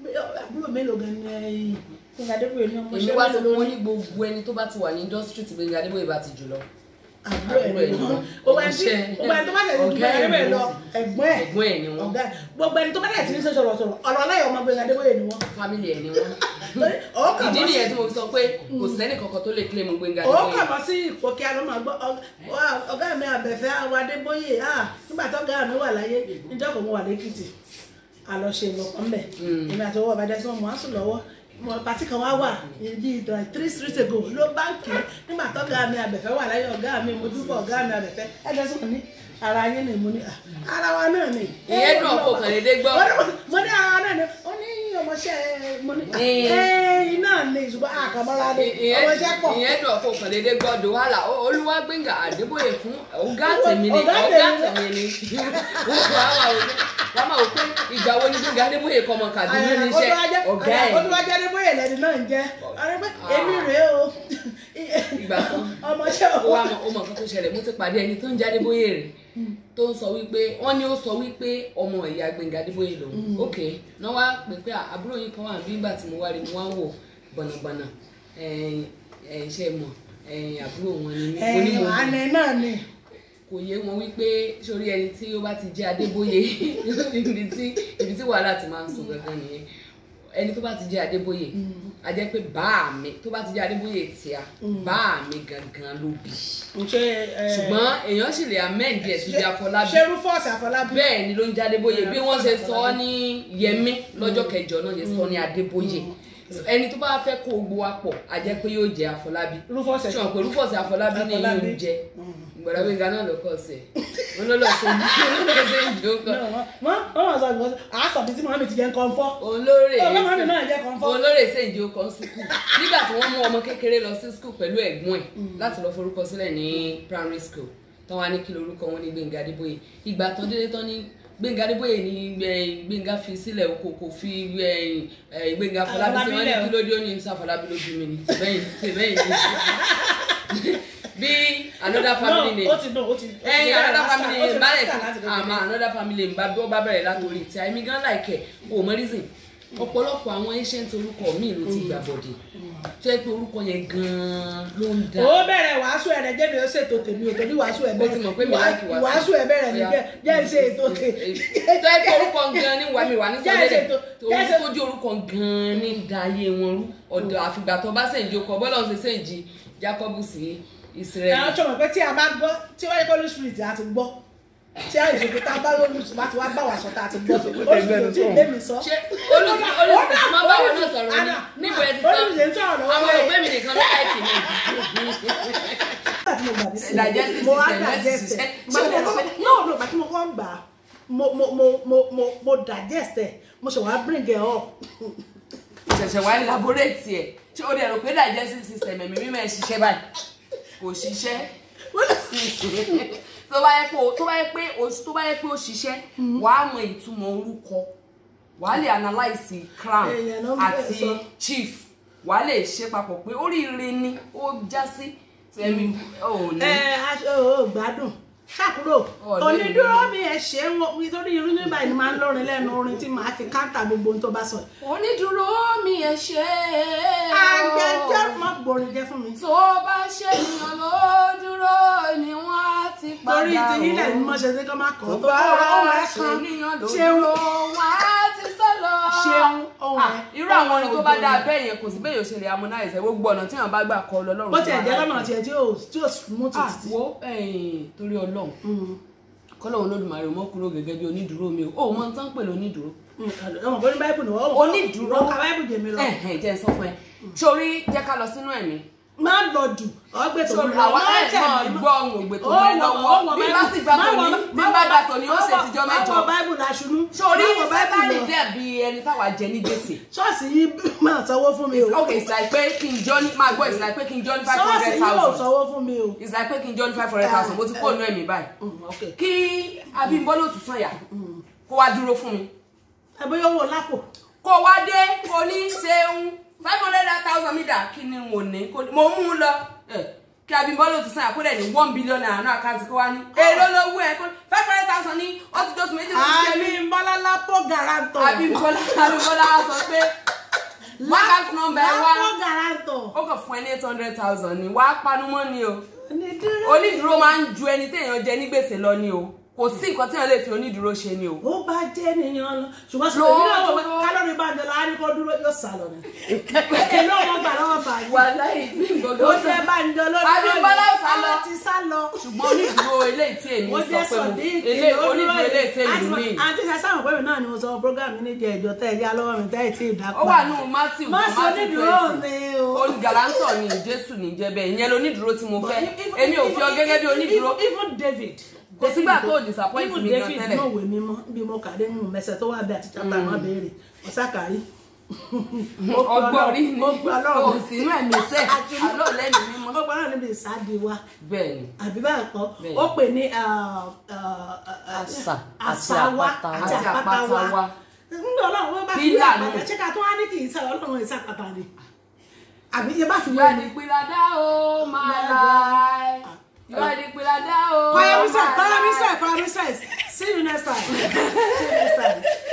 àbúrò mélòó gan ni Gbenga Adeboye ní ọmọ ṣe wá sọ pé ní gbogbo ẹni tó bá ti wà ní industry tí Gbenga Adeboye bá ti jù lọ àbúrò ẹ̀ ni wọ́n gbogbo ẹni tó bá tẹ̀lé Gbenga Adeboye lọ ẹ̀gbọ́n ẹ̀ ni wọ́n gbogbo ẹni tó bá tẹ̀lé ní sọ̀rọ̀ ọ̀rọ̀ aláyọ̀ ọmọ Gbenga Adeboye ni wọ́n family ẹ̀ ni wọ́n ìdí nìyẹn tí mo sọ pé kò sẹ́ni kankan tó lè claim Gbenga Adeboye. ó kà mọ́ sí ipò kí a ló máa gbọ́ ọ̀gá mi Àbẹ̀fẹ́ àwọn Adébóyè nígbà tó ọ̀gá mi wà láyé níjọ́ kò mú wà lẹ́kìtì àlọ́ṣe ìlọ́pọ̀ ńbẹ̀ èmi àti ọwọ́ ọ̀bàdàn sí wọn sùn lọ́wọ́ pàtí kan wá wà ní 3 streets ago ló báńkì nígbà tó ọ̀gá mi Àbẹ̀fẹ́ wà láyé ọ̀gá mi mo dúpọ̀ ọ̀gá mi Àbẹ̀fẹ́ ẹgbẹ́ sọ ní ara yín ni mo ní ara wa náà ni. ìyẹn dùn ọkọ kan dédé gbọ́. mo ní ara wa náà ni ó ní ọmọọṣẹ́ mo ní iná ni ṣùgbọ́n àkàmọ́ra ni ọmọọṣẹ́ pọ̀. ìyẹn dùn ọkọ kan dédé gbọ́ dùn wàhálà Olúwa Gbenga Adeboye fún ọ̀gá tèmi ni ọ̀gá tèmi ni wọ́n máa wò pé ìgbà wo ni Gbenga Adeboye kọ́ ọmọ Kaduna níṣẹ́ ọ̀gá ẹ̀. Olúwa Adeboye lẹ́ni náà ń jẹ́ èmi rèé o ìgbà kan ọmọọṣẹ́ ó mọ nǹkan tó ṣẹlẹ̀ mo ti pàdé ẹni tó ń jẹ́ Adeboye rẹ̀ tó ń sọ wípé wọ́n ní ó sọ wípé ọmọ ìyá Gbenga Adeboye lòun ok náà wá pé àbúrò yín kan wà bí ìgbà tí mo wá rí mo wá ń wò bọ̀nàbọ̀nà ṣe mọ̀ àbúrò wọn ni onímọ̀ àná náà ni kò yé wọn wípé sórí ẹni tí ó bá ti jẹ́ Adeboye ibi tí wàhálà ti máa ń sùn gangan nìyẹn ẹni tó bá ti jẹ́ Adeboye a jẹ́ pé báà mi tó bá ti jẹ́ Adeboye tíá báà mi gangan ló bí ṣùgbọ́n èèyàn sì lè amend ẹ̀ sí Afọlábí ṣé Rufus Afọlábí bẹ́ẹ̀ ni ló ń jẹ́ Adeboye bí wọ́n ṣe sọ ọ́ ní Yẹmí lọ́jọ́ kẹjọ náà ṣe sọ ní Adeboye ẹni tó bá fẹ́ kó gbogbo wa pọ̀ a jẹ́ pé yóò jẹ́ Afọlábí ṣùgbọ́n pé Rufus Afọlábí ni yóò jẹ́ gbọ́dọ̀ Gbenga náà ló kọ́ sí ẹ̀ wọ́n ló lọ sí ìdí ó kọ́. wọ́n wọ́n sọ ìgbọ́sọ̀ àásọ̀bí tí màmí ti jẹ́ nǹkan fọ́. olóore ṣe ìdí ó kọ́ sùkúù nígbà tí wọ́n mú ọmọ kékeré lọ sí sùkúù pẹ̀lú ẹ̀gbọ́n ẹ̀ láti lọ forúkọ sílẹ̀ ní primary school tán wá ní kí lorúkọ wọn ní Gbenga Adeboye ìgbà tán délé tán ní Gbenga Adeboye ní Gbenga fi sílẹ̀ kò fi Gbenga Afọlábí sí wọn ní kí ló dé ó ní Afọlábí ló bí mi ní tìbẹ́yìn ní bí another family name another family name bá rẹ̀ another family name bá bẹ̀rẹ̀ látòrí tí àìmí gan láìkẹ̀ o mọ reason ọ̀pọ̀lọpọ̀ àwọn ancient orúkọ míì ló ti gbà bọ̀dé tó yẹ pé orúkọ yẹn gan-an ló ń dá. ó bẹ̀rẹ̀ wàásù ẹ̀rẹ̀ jẹ́ mi ó ṣètò tèmi ò tẹ́lẹ̀ wàásù ẹ̀ bẹ̀rẹ̀ wàásù ẹ̀ bẹ̀rẹ̀ ní jẹ́ ṣe ètò tèmi. tó yẹ pé orúkọ gan-an ní wàmí wà ní sọ́dẹ̀ tó jí orúkọ gan-an ní dayé wọn rú ọ̀dọ̀ àfìgbà tó bá sèǹjì okọ̀ bọ́lá ọ̀sẹ̀ sèǹjì Jacob sí Israel. ẹ̀ ọ́ sọ̀rọ̀ pé tí a bá gbọ́ tí wọ́n yẹ kó ní spirit àti gbọ́ tí a ìṣètò tá a bá lórí ìṣùpá tí wàá bá wà sọ́tà àti gbọ́ olùdó tí ìlé mi sọ. ṣé olùdó máa bá wọn náà sọ̀rọ̀ ní níbo ẹ ti sọ àwọn òbí mi nìkan ló láìpì mi. mo wá digest ẹ no bàtí mo kọ́ gbà mo digest ẹ mo ṣe wàá bring ẹ up. ṣẹ̀ṣẹ̀ wá elaborate ẹ̀ ṣé o dẹ̀ rò pé digestive system ẹ̀mí mímọ́ ẹ̀ ṣiṣẹ́ báyìí kò ṣiṣẹ́ tó bá yẹ pé ó ṣiṣẹ́ wàá mọ ìtumọ̀ orúkọ wàá lè analyse crown àti chief wàá lè ṣe papọ̀ pé oríire ni ó já sí ẹ̀mí ò ní. gbádùn ṣàkúrò Oniduromi ẹ ṣeun nítorí irú ní báyìí ni máa ń lọrin lẹ́nu orin tí màá fi káńtà gbogbo ohun tó bá sọ. Oniduromi ẹ ṣe àgbẹjọ́ mọ́ gbòòrò jẹ́ fún mi. tó bá ṣe ènìyàn ló dúró ni wọ́n á ti padà torí ti nílẹ̀ ni mo ṣe ṣe kọ́ máa kọ́ tó bá ṣe ènìyàn ló dúró wọ́n á ti sọ̀lọ̀. ṣeun ohun ẹ irú àwọn orin tó bá dáa bẹ́ẹ̀ yẹn kò sí bẹ́ẹ̀ yóò ṣe lè harmonize gbogbo ọ̀nà tí wọ́n bá gbà kọ́ lọ́lọ́run. bó tiẹ̀ jẹ́ lọ́nà tiẹ̀ tí yóò mú títí. wo torí Ọlọ́run kọ́lọ́run Olódùmarè mọ́ kúrò gẹ́gẹ́ bí Onídùúró mi o mọ tán pẹ̀lú onídùúró. ọmọ bó ní báyìí nù onídùúró ká báyìí jẹ mi lọ. jẹ́ sọ fún ẹ sórí jẹ́ ká lọ sínú ẹ̀mí. má lọ jù ọgbẹ́ tó lọ àwọn ẹ̀gbọ́n gbọ́ ohun ògbè tó lọ lọ́wọ́ bí bá sì gbà tòní bí bá gbà tòní ó ṣe tìjọ́ mẹ́jọ. báwo báìbù laṣunú. sórí sátánì dẹ̀bi ẹni táwa jẹ ní gbèsè. ṣọ́ọ̀ṣì yìí máa sanwó fún mi o. ok it's like pé kí n jọ ní máa gbọ́ it's like pé kí n jọ ní 500,000. ṣọ́ọ̀ṣì yìí ò sanwó fún mi o. it's like pé kí n jọ ní 500,000 mo ti kó inú ẹ̀mí báyìí. kí Abímbọ́lá Òtúsànyà kó wá dúró fún mi. ẹbí yóò wọ lápò. kó wá dé kó ní Ṣeun 500,000 mi dà kí ni mo ní mo mú un lọ kí Abímbọ́lá ti sàn àkúrẹ́ ní 1 billion naira náà àkáǹtì kó wá ní èrò lówó ẹ̀ kó 500,000 ní ó ti tó sùn méjì lóṣù kẹ́mi. Abímbọ́lá lápò garanto. Abímbọ́lá sọ pé account number wa lápò garanto. ó kàn fún ẹ ní 800,000 ní wàá panumọ́ ni o. Onídùúró máa ń ju ẹni téèyàn jẹ ní gbèsè lọ ni o. Kò sí nǹkan tí wọ́n lè fi onídùúró ṣe ni o. Ó bá jẹ́ ènìyàn lọ ṣùgbọ́n sọ èmi náà wọ kálórì bá jẹ láàá ní kó dúró yóò sá lọ ni. Èló wọn gbà lọ́wọ́ Faaji. Wàláhì bí gbogbo ó jẹ́ bá ń jọ lórí Abímbọ́lá sá lọ ti sá lọ. ṣùgbọ́n onídùúró eléyìí tí èmi sọ pé onídùúró eléyìí tí èmi ní. Àǹtí ṣe sáwọn pẹ̀lú náà ni mo sọ program ní jẹ ìjọ tẹ́ ẹ yá lọ́wọ́ mi tẹ́ ẹ tí ì dápọ̀. Ó wà nù Matthew onídùúró ni o. Olùgàlántọ̀ ni Jésù ní jẹ́ bẹ́ẹ̀ ìyẹn lónídùúró tí mo fẹ́ èmi ò fi ọ gẹ́gẹ́ bí onídùúró. Even David kò sígbà tó disappoint mi gan tẹ́lẹ̀. David náà wè mí mọ́ bí mo kàdé nínú mẹsẹ̀ tó wà bí àti chapter máa béèrè ọ̀sákàrí. Ọgbọ́n rí ni mo gbọ́ Ọlọ́run kò sínú ẹ̀mí sẹ́ àlọ́ lẹ́nu mímọ́. Ó gbọ́ náà níbi ìsádi wa. Bẹ́ẹ̀ni. Àbí bá kọ́ ó pè ní àṣà wa àti àpáta wa. Nígbà Ọlọ́run wọ́n bá fi àpáta ṣé ká tó wá ní kì í sá Ọlọ́run ìsàpàtà ni. Àbí ṣe bá fi wá ní. Ìpìlàdá o máa láì. You are the Pilada. Choir research. See you next time. See you next time.